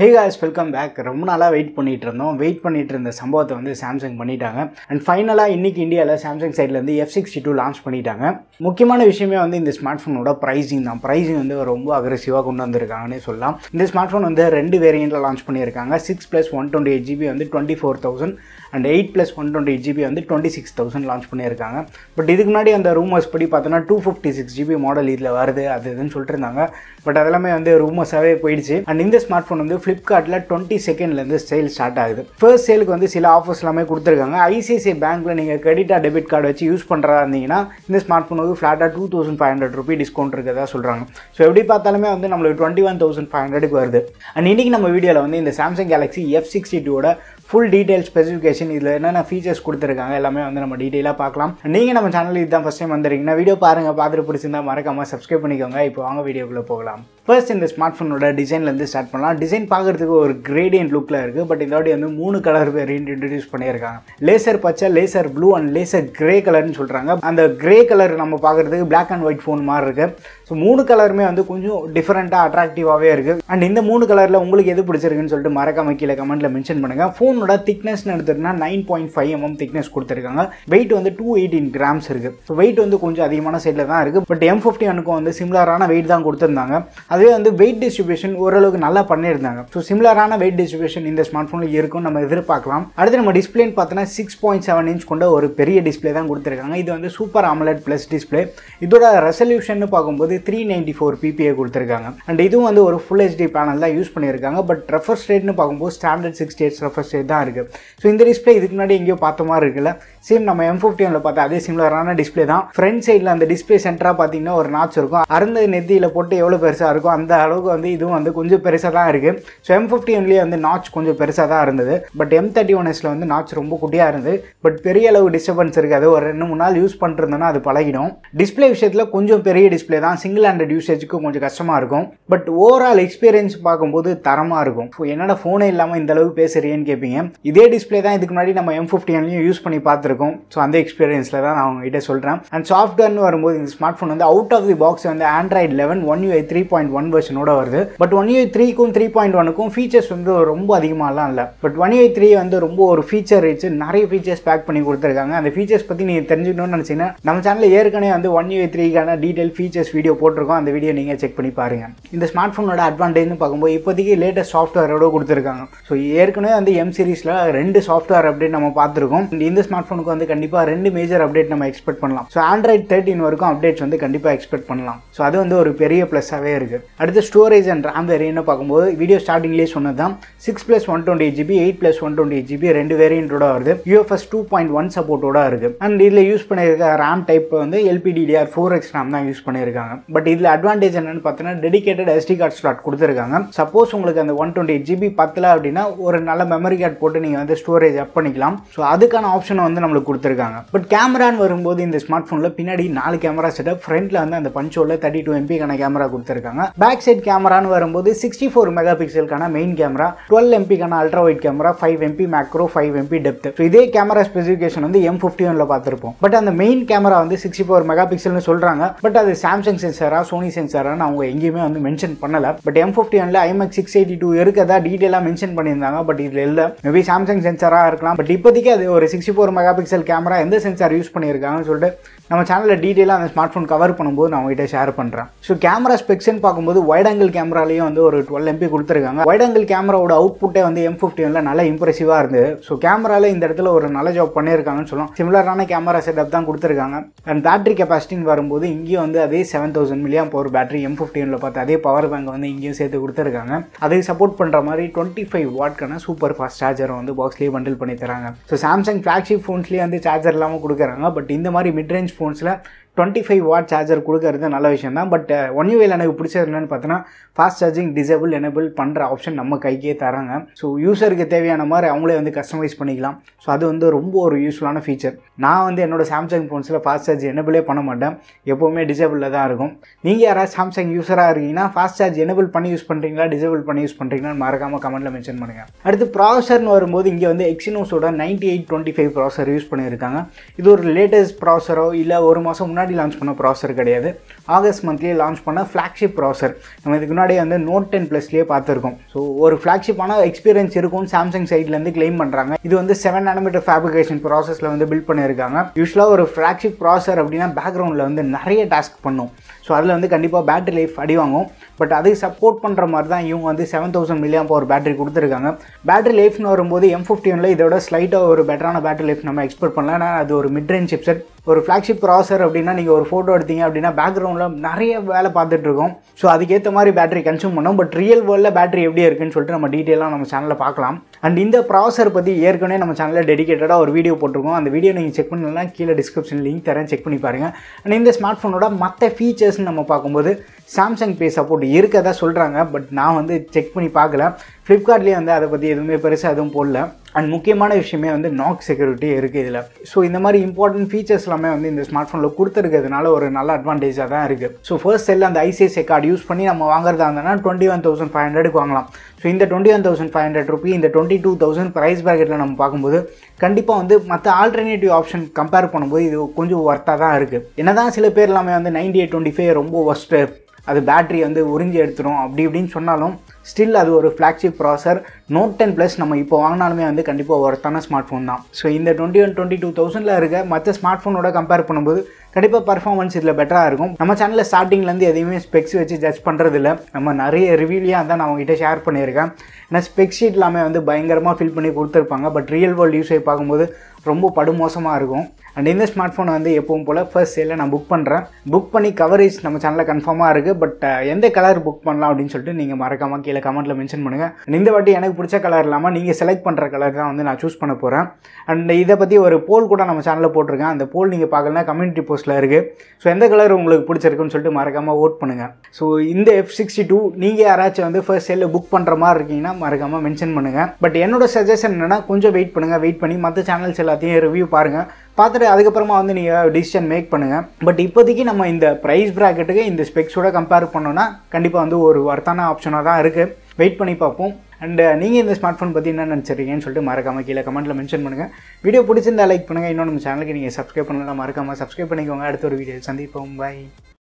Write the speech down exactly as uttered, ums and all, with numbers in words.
Hey guys, welcome back. ரொம்ப நாளா wait பண்ணிட்டு இருந்தோம். வெயிட் பண்ணிட்டு இருந்த சம்பவத்தை வந்து Samsung பண்ணிட்டாங்க. And ஃபைனலா இன்னைக்கு இந்தியால Samsung சைடுல இருந்து F sixty-two லான்ச் பண்ணிட்டாங்க. முக்கியமான விஷயமே வந்து இந்த ஸ்மார்ட் போனோட பிரைசிங் தான். பிரைசிங் வந்து ரொம்ப அக்ரெசிவா கொண்டு வந்திருக்காங்கன்னு சொல்லலாம். இந்த ஸ்மார்ட் போன் வந்து ரெண்டு வேரியன்ட்ல லான்ச் பண்ணியிருக்காங்க. six plus one twenty-eight G B வந்து twenty-four thousand and eight plus one twenty-eight G B வந்து twenty-six thousand லான்ச் பண்ணியிருக்காங்க. பட் இதுக்கு முன்னாடி அந்த ரூமர்ஸ் படி பார்த்தோன்னா two fifty-six G B model இதில் வருது அது இதுன்னு சொல்லிட்டு இருந்தாங்க. பட் அதெல்லாமே வந்து ரூமர்ஸாகவே போயிடுச்சு. அண்ட் இந்த ஸ்மார்ட் ஃபோன் வந்து ஃப்ளிப்கார்ட்டில் டுவெண்ட்டி செகண்ட்லேருந்து சேல் ஸ்டார்ட் ஆகுது. ஃபர்ஸ்ட் சேலுக்கு வந்து சில ஆஃபர்ஸ் எல்லாமே கொடுத்துருக்காங்க. ஐசிஐசிஐ பேங்க்கில் நீங்கள் கிரெடிட் ஆர் டெபிட் கார்டு வச்சு யூஸ் பண்ணுறதா இருந்தீங்கன்னா இந்த ஸ்மார்ட் ஃபோனுக்கு ஃப்ளாட்டாக two thousand five hundred rupee discount இருக்கிறதா சொல்கிறாங்க. ஸோ எப்படி பார்த்தாலுமே வந்து நம்மளுக்கு டுவெண்ட்டி ஒன் தௌசண்ட் ஃபைவ் ஹண்ட்ரடுக்கு வருது. அண்ட் இன்றைக்கி நம்ம வீடியோவில் வந்து இந்த சாம்சங் கேலக்ஸி F sixty-two ஓட ஃபுல் டீடைல் ஸ்பெசிஃபிகேஷன் இதில் என்னென்ன ஃபீச்சர்ஸ் கொடுத்துருக்காங்க எல்லாமே வந்து நம்ம டீட்டெயிலாக பார்க்கலாம். நீங்கள் நம்ம சேனலுக்கு இதுதான் ஃபஸ்ட் டைம் வந்துருக்கீங்கன்னா வீடியோ பாருங்கள், பார்த்துட்டு பிடிச்சிருந்தா மறக்காமல் சப்ஸ்கிரைப் பண்ணிக்கோங்க. இப்போ வாங்க வீடியோக்குள்ளே போகலாம். ஃபர்ஸ்ட் இந்த ஸ்மார்ட் ஃபோனோட டிசைன்லேருந்து ஸ்டார்ட் பண்ணலாம். டிசைன் பார்க்குறதுக்கு ஒரு கிரேடியன்ட் லுக்கில் இருக்குது. பட் இந்த வாட்டி வந்து மூணு கலர் வேரியன்ட் இன்ட்ரடியூஸ் பண்ணியிருக்காங்க. லேசர் பச்சை, laser blue and laser grey கலர்னு சொல்கிறாங்க. அந்த கிரே கலர் நம்ம பார்க்குறதுக்கு பிளாக் அண்ட் ஒயிட் ஃபோன் மாதிரி இருக்குது. ஸோ மூணு கலருமே வந்து கொஞ்சம் டிஃப்ரெண்ட்டாக அட்ராக்டிவாகவே இருக்குது. அண்ட் இந்த மூணு கலரில் உங்களுக்கு எது பிடிச்சிருக்குன்னு சொல்லிட்டு மறக்காம கீழே கமெண்ட்டில் மென்ஷன் பண்ணுங்கள். ஃபோனோட திக்னஸ்னு எடுத்துகிட்டா nine point five mm thickness கொடுத்துருக்காங்க. வெயிட் வந்து டூ எயிட்டீன் கிராம்ஸ் இருக்குது. ஸோ வெயிட் வந்து கொஞ்சம் அதிகமான சைடில் தான் இருக்குது. பட் எம் ஃபிஃப்டி ஒனுக்கும் வந்து சிமிலரான வெயிட் தான் கொடுத்துருந்தாங்க. அதுவே வந்து வெயிட் டிஸ்ட்ரிபியூஷன் ஓரளவுக்கு நல்லா பண்ணியிருந்தாங்க. ஸோ சிமிலரான வெயிட் டிஸ்ட்ரிபியூஷன் இந்த ஸ்மார்ட் ஃபோனில் இருக்கும் நம்ம எதிர்பார்க்கலாம். அடுத்து நம்ம டிஸ்பிளேன்னு பார்த்தோன்னா சிக்ஸ் பாயிண்ட் செவன் இன்ச் கொண்ட ஒரு பெரிய டிஸ்பிளே தான் கொடுத்துருக்காங்க. இது வந்து சூப்பர் AMOLED ப்ளஸ் டிஸ்பிளே. இதோட ரெசல்யூஷன் பார்க்கும்போது த்ரீ நைன்டி ஃபோர் பிபிஏ கொடுத்துருக்காங்க. அண்ட் இதுவும் வந்து ஒரு ஃபுல் ஹெச்டி பேனல் தான் யூஸ் பண்ணியிருக்காங்க. பட் ரெஃப்ரெஷ் ரேட்னு பார்க்கும்போது standard sixty eight refresh rate தான் இருக்குது. ஸோ இந்த டிஸ்பிளே இதுக்கு முன்னாடி எங்கேயோ பார்த்த மாதிரி இருக்குல்ல, சேம் நம்ம எம் ஃபிஃப்டி ஒன்ல பார்த்தா அதே சிமிலரான டிஸ்பிளே தான். ஃப்ரண்ட் சைடில் அந்த டிஸ்பிளே சென்டராக பார்த்தீங்கன்னா ஒரு நாட்ச் இருக்கும். அறந்த நெத்தியில் போட்டு எவ்வளோ பெருசாக இருக்கும் அந்த அளவுக்கு வந்து இதுவும் வந்து கொஞ்சம் பெருசாக தான் இருக்குது. ஸோ எம் ஃபிஃப்டி ஒன்லேயே வந்து நாட்ச் கொஞ்சம் பெருசாக தான் இருந்தது. பட் எம் தேர்ட்டி ஒன் எஸ்ல வந்து நாட்ச் ரொம்ப குட்டியாக இருந்தது. பட் பெரிய அளவு டிஸ்டர்பன்ஸ் இருக்காது. ஒரு ரெண்டு மூணு நாள் யூஸ் பண்ணிருந்தோன்னா அது பழகிடும். டிஸ்பிளே விஷயத்தில் கொஞ்சம் பெரிய டிஸ்பிளே தான். சிங்கிள் ஹேண்டட் யூசேஜுக்கு கொஞ்சம் கஷ்டமாக இருக்கும். பட் ஓவரால் எக்ஸ்பீரியன்ஸ் பார்க்கும்போது தரமாக இருக்கும். என்னோட ஃபோனே இல்லாமல் இந்த அளவுக்கு பேசுறேன்னு கேட்பீங்க. இதே டிஸ்பிளே தான் இதுக்கு முன்னாடி நம்ம எம் ஃபிஃப்டி ஒன்லையும் யூஸ் பண்ணி பார்த்துருக்கோம். ஸோ அந்த எக்ஸ்பீரியன்ஸில் தான் நான் உங்ககிட்ட சொல்கிறேன். அண்ட் சாஃப்ட்வேர்னு வரும்போது இந்த ஸ்மார்ட் ஃபோன் வந்து அவுட் ஆஃப் தி பாக்ஸ் வந்து Android eleven one UI three point one வெர்ஷனோட வருது. பட் ஒன் யூஐ த்ரீக்கும் த்ரீ பாயிண்ட் ஒனுக்கும் ஃபீச்சர்ஸ் வந்து ரொம்ப அதிகமாகலாம் இல்லை. பட் ஒன் யூஐ த்ரீ வந்து ரொம்ப ஒரு ஃபீச்சர் ரிச், நிறைய ஃபீச்சர்ஸ் பேக் பண்ணி கொடுத்துருக்காங்க. அந்த ஃபீச்சர்ஸ் பற்றி நீங்கள் தெரிஞ்சுக்கணும்னு நினச்சிங்கன்னா நம்ம சேனலில் ஏற்கனவே வந்து ஒன் யூஐ த்ரீக்கான டீடைல் ஃபீச்சர்ஸ் வீடியோ போட்டிருக்கோம். அந்த வீடியோ நீங்கள் செக் பண்ணி பாருங்க. இந்த ஸ்மார்ட் ஃபோனோட அட்வான்டேஜ்னு பார்க்கும்போது இப்போதைக்கு லேட்டஸ்ட் சாஃப்ட்வேரோட கொடுத்துருக்காங்க. ஸோ ஏற்கனவே வந்து எம் சீரிஸில் ரெண்டு சாஃப்ட்வேர் அப்டேட் நம்ம பார்த்துருக்கோம். இந்த ஸ்மார்ட் ஃபோனுக்கு வந்து கண்டிப்பாக ரெண்டு மேஜர் அப்டேட் நம்ம எக்ஸ்பெக்ட் பண்ணலாம். ஸோ ஆண்ட்ராய்டு தேர்ட்டின் வரைக்கும் அப்டேட்ஸ் வந்து கண்டிப்பாக எக்ஸ்பெக்ட் பண்ணலாம். ஸோ அது வந்து ஒரு பெரிய ப்ளஸ்ஸாகவே இருக்குது. அடுத்து ஸ்டோரேஜ் அண்ட் ரேம் வேரியன்ட் பார்க்கும்போது வீடியோ ஸ்டார்டிங்லேயே சொன்னது தான் six plus one twenty eight GB eight plus one twenty eight GB ரெண்டு வேரியன்ட்டோட வருது. யூஎஃப்எஸ் டூ பாயிண்ட் ஒன் சப்போர்ட்டோட இருக்குது. அண்ட் இதில் யூஸ் பண்ணியிருக்க ரேம் டைப் வந்து எல்பிடிடிஆர் ஃபோர் எக்ஸ் ரேம் தான் யூஸ் பண்ணியிருக்காங்க. பட் இதில் அட்வான்டேஜ் என்னன்னு பார்த்தீங்கன்னா டெடிகேட்டட் எஸ்டி கார்டு ஸ்லாட் கொடுத்துருக்காங்க. சப்போஸ் உங்களுக்கு அந்த ஒன் டுவெண்ட்டி எயிட் ஜிபி பத்தல அப்படின்னா ஒரு நல்ல மெமரி கார்டு போட்டு நீங்கள் வந்து ஸ்டோரேஜ் அப் பண்ணிக்கலாம். ஸோ அதுக்கான ஆப்ஷனை வந்து நம்மளுக்கு கொடுத்துருக்காங்க. பட் கேமரான்னு வரும்போது இந்த ஸ்மார்ட் ஃபோனில் பின்னாடி நாலு கேமரா செட்டப், ஃப்ரண்ட்ல வந்து அந்த பஞ்சோல தேர்ட்டி டூ எம்பிக்கான கேமரா கொடுத்துருக்காங்க. பேக் சைட் கேமரான்னு வரும்போது சிக்ஸ்டி ஃபோர் மெகா பிக்சலுக்கான மெயின் கேமரா, டுவெல் எம்பிக்கான ultra wide camera, five MP macro, five MP depth. So இதே கேமரா ஸ்பெசிஃபிகேஷன் வந்து எம் ஃபிஃப்டி ஒன்ல பார்த்துருப்போம். பட் அந்த மெயின் கேமரா வந்து சிக்ஸ்டி ஃபோர் மெகா பிக்சல்னு சொல்றாங்க. பட் அது சாம்சங் சென்சாரா சோனி சென்சாரான்னு அவங்க எங்கேயுமே வந்து மென்ஷன் பண்ணல. பட் எம் ஃபிஃப்டி ஒன்ல ஐமேக்ஸ் சிக்ஸ் எயிட்டி டூ இருக்கதா டீடைலாக மென்ஷன் பண்ணியிருந்தாங்க. பட் இதில் இல்லை. மேபி சாம்சங் சென்சாரா இருக்கலாம். பட் இப்போதைக்கு அது ஒரு sixty four mega pixel camera எந்த சென்சார் யூஸ் பண்ணியிருக்காங்கன்னு சொல்லிட்டு நம்ம சேனலில் டீட்டெயிலாக அந்த ஸ்மார்ட் ஃபோன் கவர் பண்ணும்போது நான் உங்ககிட்ட ஷேர் பண்ணுறேன். ஸோ கேமரா ஸ்பெக்ஸ்ன்னு பார்க்கும்போது வைட் ஆங்கிள் கேமராலையும் வந்து ஒரு டுவெல் எம்பி கொடுத்துருக்காங்க. வைட் ஆங்கிள் கேமராவோட அவுட் புட்டே வந்து எம் ஃபிஃப்டி ஒன்ல நல்லா இம்ப்ரெசிவாக இருந்தது. ஸோ கேமராவில் இந்த இடத்துல ஒரு நல்ல ஜாப் பண்ணியிருக்காங்கன்னு சொல்லலாம். சிமிலரான கேமரா செட்டப் தான் கொடுத்துருக்காங்க. அண்ட் பேட்டரி கெப்பாசிட்டின்னு வரும்போது இங்கேயும் வந்து அதே seven thousand milliamp power battery M fifty ஒன்ல பார்த்து அதே பவர் பேங்க் வந்து இங்கேயும் சேர்த்து கொடுத்துருக்காங்க. அதுக்கு சப்போர்ட் பண்ணுற மாதிரி டுவெண்ட்டி ஃபைவ் வாட்க்கான சூப்பர் ஃபாஸ்ட் சார்ஜரை வந்து பாக்ஸ்லேயே பண்டில் பண்ணி தராங்க. ஸோ சாம்சங் ஃபிளாக்ஷிப் ஃபோன்ஸ்லேயே வந்து சார்ஜர் இல்லாமல் கொடுக்குறாங்க. பட் இந்த மாதிரி மிட் ரேஞ்ச் ஃபோன்ஸில் டுவெண்ட்டி ஃபைவ் வாட் சார்ஜர் கொடுக்கறது நல்ல விஷயம் தான். பட் ஒன் யூஏல எனக்கு பிடிச்சது என்னன்னு பார்த்தோன்னா ஃபாஸ்ட் சார்ஜிங் டிசேபிள் எனேபிள் பண்ணுற ஆப்ஷன் நம்ம கைக்கே தராங்க. ஸோ யூஸருக்கு தேவையான மாதிரி அவங்களே வந்து கஸ்டமைஸ் பண்ணிக்கலாம். ஸோ அது வந்து ரொம்ப ஒரு யூஸ்ஃபுல்லான ஃபீச்சர். நான் வந்து என்னோட சாம்சங் ஃபோன்ஸில் ஃபாஸ்ட் சார்ஜ் எனேபிளே பண்ண மாட்டேன். எப்போவுமே டிசேபிளில் தான் இருக்கும். நீங்கள் யாராவது சாம்சங் யூஸராக இருக்கீங்கன்னா ஃபாஸ்ட் சார்ஜ் எனேபிள் பண்ணி யூஸ் பண்ணுறீங்களா டிசேபிள் பண்ணி யூஸ் பண்ணுறீங்களான்னு மறக்காமல் கமெண்ட்டில் மென்ஷன் பண்ணுங்கள். அடுத்து ப்ராசர்னு வரும்போது இங்கே வந்து எக்ஸினோஸோட ninety eight twenty five processor use பண்ணியிருக்காங்க. இது ஒரு லேட்டஸ்ட் ப்ராசரோ இல்லை ஒரு மாதம் முன்னாடி முன்னாடி லான்ச் பண்ண ப்ராசர் கிடையாது. ஆகஸ்ட் மந்த்லேயே லான்ச் பண்ண ஃப்ளாக்ஷிப் ப்ராசர். நம்ம இதுக்கு முன்னாடி வந்து நோட் டென் ப்ளஸ்லேயே பார்த்துருக்கோம். ஸோ ஒரு ஃப்ளாக்ஷிப்பான எக்ஸ்பீரியன்ஸ் இருக்கும் சாம்சங் சைட்லேருந்து கிளைம் பண்ணுறாங்க. இது வந்து செவன் நானோமீட்டர் ஃபேப்ரிகேஷன் ப்ராசஸில் வந்து பில்ட் பண்ணியிருக்காங்க. யூஸ்வலாக ஒரு ஃப்ளாக்ஷிப் ப்ராசர் அப்படின்னா பேக்ரவுண்டில் வந்து நிறைய டாஸ்க் பண்ணும். ஸோ அதில் வந்து கண்டிப்பாக பேட்டரி லைஃப் அடி வாங்கும். பட் அதுக்கு சப்போர்ட் பண்ணுற மாதிரி தான் இவங்க வந்து seven thousand milliamp power battery கொடுத்துருக்காங்க. பேட்டரி லைஃப்னு வரும்போது எம் ஃபிஃப்டி ஒனில் இதோட ஸ்லைட்டாக ஒரு பெட்டரான பேட்டரி லைஃப் நம்ம எக்ஸ்பெக்ட் பண்ணலாம். ஏன்னா அது ஒரு மிட் ரேஞ்ச் சிப்செட். ஒரு ஃப்ளாக்ஷிப் ப்ராசர் அப்படின்னா நீங்கள் ஒரு ஃபோட்டோ எடுத்தீங்க அப்படின்னா பேக்ரவுண்டில் நிறைய வேலை பார்த்துட்ருக்கோம். ஸோ அதுக்கேற்ற மாதிரி பேட்டரி கன்சியூம் பண்ணோம். பட் ரியல் வேர்ல்டில் பேட்டரி எப்படி இருக்குன்னு சொல்லிட்டு நம்ம டீட்டெயிலாக நம்ம சேனலில் பார்க்கலாம். அண்ட் இந்த ப்ராசர் பற்றி ஏற்கனவே நம்ம சேனலில் டெடிகேட்டடாக ஒரு வீடியோ போட்டிருக்கோம். அந்த வீடியோ நீங்கள் செக் பண்ணலாம், கீழே டிஸ்கிரிப்ஷன் லிங்க் தரேன், செக் பண்ணி பாருங்கள். அண்ட் இந்த ஸ்மார்ட் ஃபோனோட மற்ற ஃபீச்சர்ஸ்னு நம்ம பார்க்கும்போது சாம்சங் பே சப்போர்ட் இருக்கதா சொல்கிறாங்க. பட் நான் வந்து செக் பண்ணி பார்க்கல. ஃப்ளிப்கார்ட்லேயே வந்து அதை பற்றி எதுவுமே பெருசாக எதுவும் போடல. அண்ட் முக்கியமான விஷயமே வந்து நாக் செக்யூரிட்டி இருக்குது இதில். ஸோ இந்த மாதிரி இம்பார்ட்டன்ட் ஃபீச்சர்ஸ் எல்லாமே வந்து இந்த ஸ்மார்ட் ஃபோனில் கொடுத்துருக்கிறதுனால ஒரு நல்ல அட்வான்டேஜாக தான் இருக்குது. ஸோ ஃபர்ஸ்ட் செல் அந்த ஐசிஐசிஐ கார்டு யூஸ் பண்ணி நம்ம வாங்குறதா இருந்தோம்னா டுவெண்ட்டி ஒன் தௌசண்ட் ஃபைவ் ஹண்ட்ரடுக்கு வாங்கலாம். ஸோ இந்த twenty one thousand five hundred rupee இந்த டுவெண்ட்டி டூ தௌசண்ட் ப்ரைஸ் பேக்கெட்டில் நம்ம பார்க்கும்போது கண்டிப்பாக வந்து மற்ற ஆல்டர்னேட்டிவ் ஆப்ஷன் கம்பேர் பண்ணும்போது இது கொஞ்சம் ஒர்த்தாக தான் இருக்குது. என்ன தான் சில பேர் எல்லாமே வந்து நைன்டி எயிட் டுவெண்ட்டி ஃபைவ் ரொம்ப ஒஸ்ட்டு, அது பேட்ரி வந்து உறிஞ்சி எடுத்துரும் அப்படி இப்படின்னு சொன்னாலும் ஸ்டில் அது ஒரு ஃப்ளாக்ஷிப் ப்ராசர். நோட் டென் ப்ளஸ் நம்ம இப்போ வாங்கினாலுமே வந்து கண்டிப்பாக ஒர்த்தான ஸ்மார்ட் ஃபோன் தான். ஸோ இந்த டுவெண்ட்டி ஒன் டுவெண்ட்டி டூ தௌசண்டில் இருக்க மற்ற ஸ்மார்ட் ஃபோனோட கம்பேர் பண்ணும்போது கண்டிப்பாக பர்ஃபார்மன்ஸ் இதில் பெட்டராக இருக்கும். நம்ம சேனலில் ஸ்டார்டிங்லேருந்து எதையுமே ஸ்பெக்ஸ் வச்சு ஜட்ஜ் பண்ணுறதில்ல. நம்ம நிறைய ரிவ்யூலியாக தான் நான் உங்ககிட்ட ஷேர் பண்ணியிருக்கேன். ஏன்னா ஸ்பெக் ஷீட் எல்லாமே வந்து பயங்கரமாக ஃபில் பண்ணி கொடுத்துருப்பாங்க. பட் ரியல் வேர்ல்டு யூஸை பார்க்கும்போது ரொம்ப படுமோசமாக இருக்கும். அண்ட் இந்த ஸ்மார்ட் ஃபோனை வந்து எப்பவும் போல் ஃபர்ஸ்ட் சேலில் நான் புக் பண்ணுறேன். புக் பண்ணி கவரேஜ் நம்ம சேனலில் கன்ஃபார்மாக இருக்குது. பட் எந்த கலர் புக் பண்ணலாம் அப்படின்னு சொல்லிட்டு நீங்கள் மறக்காமல் கீழே கமெண்ட்டில் மென்ஷன் பண்ணுங்கள். இந்த வாட்டி எனக்கு பிடிச்ச கலர் இல்லாமல் நீங்கள் செலக்ட் பண்ணுற கலர் தான் வந்து நான் சூஸ் பண்ண போகிறேன். அண்ட் இதை பற்றி ஒரு போல் கூட நம்ம சேனலில் போட்டிருக்கேன். அந்த போல் நீங்கள் பார்க்கலன்னா கம்யூனிட்டி போஸ்ட்டில் இருக்குது. ஸோ எந்த கலர் உங்களுக்கு பிடிச்சிருக்குன்னு சொல்லிட்டு மறக்காமல் ஓட் பண்ணுங்கள். ஸோ இந்த எஃப் சிக்ஸ்டி டூ நீங்கள் யாராச்சும் வந்து ஃபர்ஸ்ட் சேலில் புக் பண்ணுற மாதிரி இருக்கீங்கன்னா மறக்காமல் மென்ஷன் பண்ணுங்கள். பட் என்னோட சஜஷன் என்னென்னா கொஞ்சம் வெயிட் பண்ணுங்கள். வெயிட் பண்ணி மற்ற சேனல்ஸ் எல்லாத்தையும் ரிவ்யூ பாருங்கள். பார்த்துட்டு அதுக்கப்புறமா வந்து நீங்கள் டிசிஷன் மேக் பண்ணுங்கள். பட் இப்போதைக்கு நம்ம இந்த ப்ரைஸ் ப்ராக்கெட்டுக்கு இந்த ஸ்பெக்ஸோட கம்பேர் பண்ணோன்னா கண்டிப்பாக வந்து ஒரு வர்த்தான ஆப்ஷனாக தான் இருக்குது. வெயிட் பண்ணி பார்ப்போம். அண்ட் நீங்கள் இந்த ஸ்மார்ட் ஃபோன் பற்றி என்ன நினச்சிருக்கீங்கன்னு சொல்லிட்டு மறக்காமல் கீழே கமெண்ட்டில் மென்ஷன் பண்ணுங்கள். வீடியோ பிடிச்சிருந்தா லைக் பண்ணுங்கள். இன்னும் நம்ம சேனலுக்கு நீங்கள் சப்ஸ்கிரைப் பண்ணலாம், மறக்காமல் சப்ஸ்கிரைப் பண்ணிக்கோங்க. அடுத்த ஒரு வீடியோ சந்திப்போம். பை.